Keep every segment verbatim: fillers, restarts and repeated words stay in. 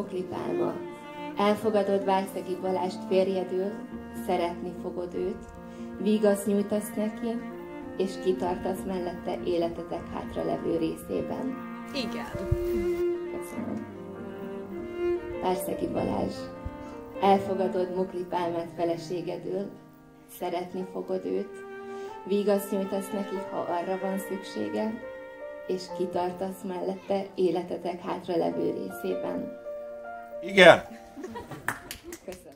muklipálma. Elfogadod Várszegi Balást férjedül, szeretni fogod őt, vígaszt nyújtasz neki, és kitartasz mellette életetek hátralevő részében. Igen. Köszönöm. Várszegi Balázs, elfogadod muklipálmát feleségedül, szeretni fogod őt, vígaszt nyújtasz neki, ha arra van szüksége, és kitartasz mellette életetek hátralevő részében. Igen! Köszönöm.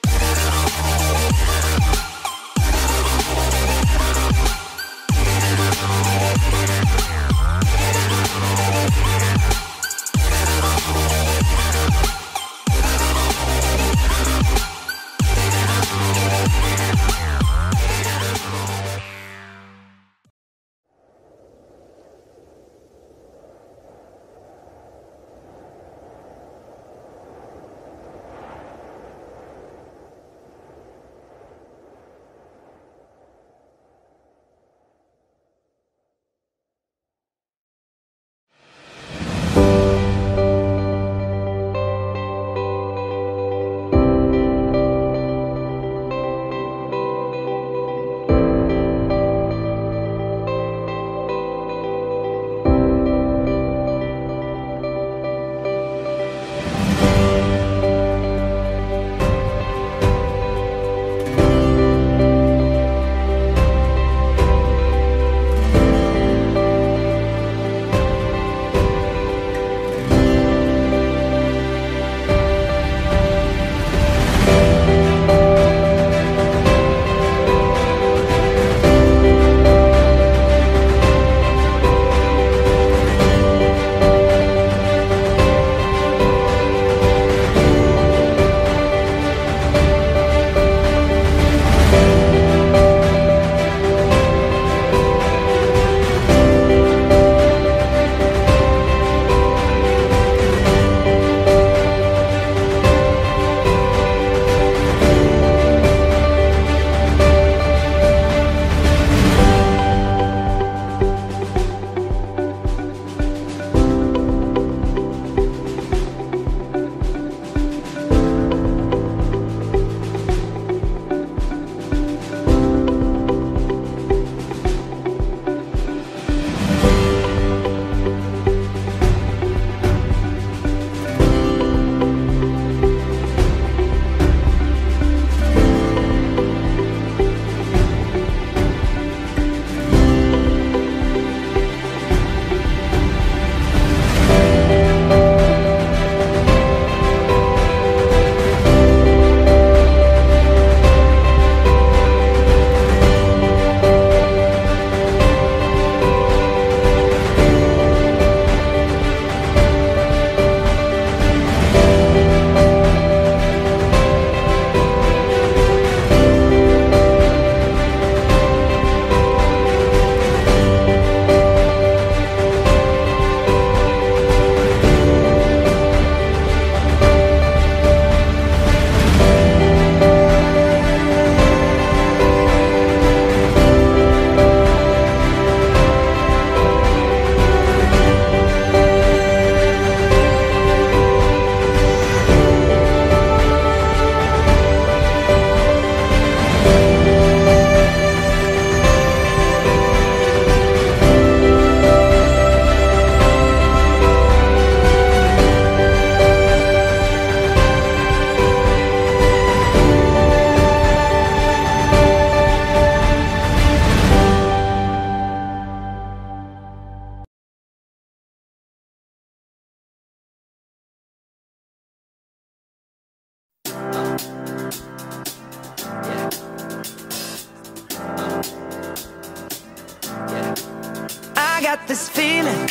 got this feeling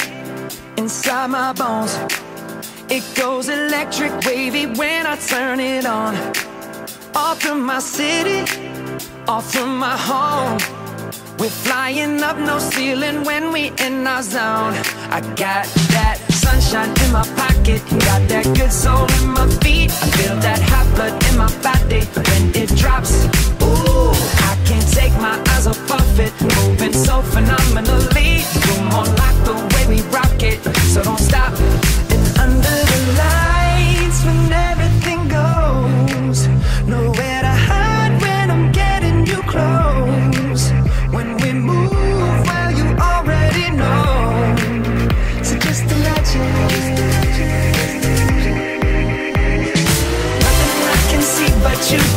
inside my bones. It goes electric wavy when I turn it on. Off from my city, off from my home. We're flying up, no ceiling when we in our zone. I got that sunshine in my pocket, got that good soul in my feet. I feel that hot blood in my body when it drops. Ooh, I can't take my eyes off of it, moving so phenomenally. You're more like the way we rock it, so don't stop. And under the lights, when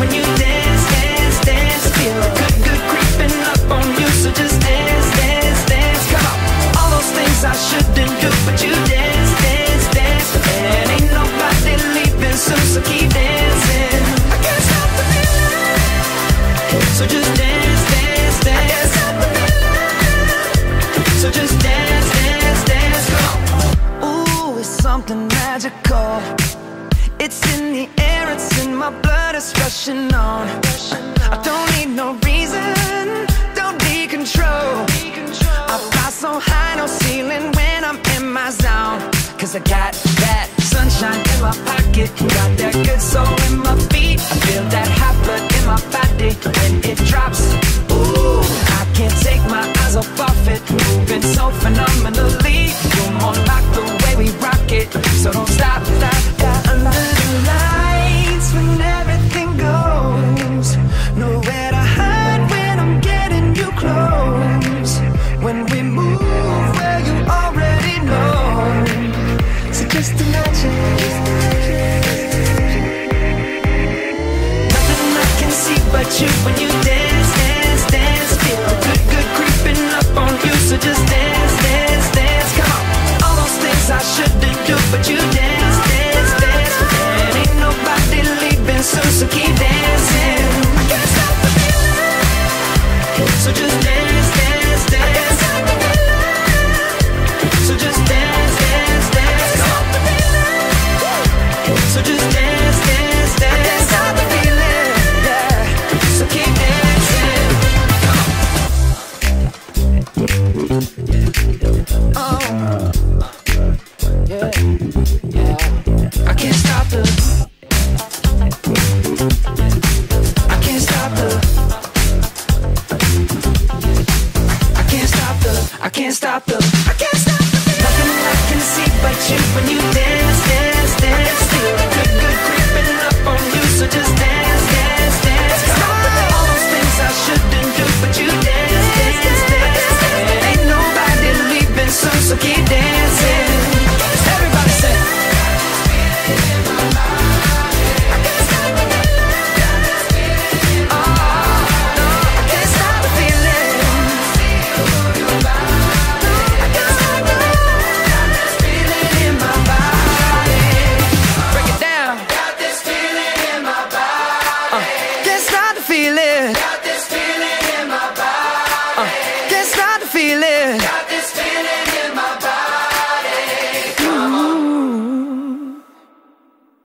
when you dance, dance, dance. Feel good, good creeping up on you, so just dance, dance, dance. Come on, all those things I shouldn't do, but you dance, dance, dance. And ain't nobody leaving soon, so keep dancing. I can't stop the feeling, so just dance, dance, dance. I can't stop the feeling, so just dance, dance, dance. Come on. Ooh, it's something magical. It's in the air, it's in my blood, it's rushing on. I don't need no reason, don't need control. I fly so high, no ceiling when I'm in my zone. Cause I got that sunshine in my pocket, got that good soul in my feet. I feel that hot blood in my body when it drops. Ooh, I can't take my eyes off of it, moving so phenomenally. You're more like the way we rock it, so don't stop, stop, stop. Under the lights when everything goes, nowhere to hide when I'm getting you close. When we move where you already know, so just imagine. Nothing I can see but you when you dance, dance, dance. Feel good, good creeping up on you, so just dance, dance, dance. Come on, all those things I shouldn't do, but you dance, dance, dance. And ain't nobody leaving soon, so keep dancing. I can't stop the feeling, so just dance, dance, dance. I can't stop the feeling, so just dance, dance, dance. Come on. So just dance, dance, dance. I can't stop the feeling, yeah. So keep dancing. Oh, yeah, yeah. I can't stop the. I can't stop the. I can't stop the. I can't stop the. I can't stop the. Nothing I can see but you when you dance, dance, dance. Feel good, good creeping up on you, so just dance, dance, dance. Come on, all those things I shouldn't do, but you dance, dance, dance. And ain't nobody leaving soon, so keep dancing. Everybody say. Feeling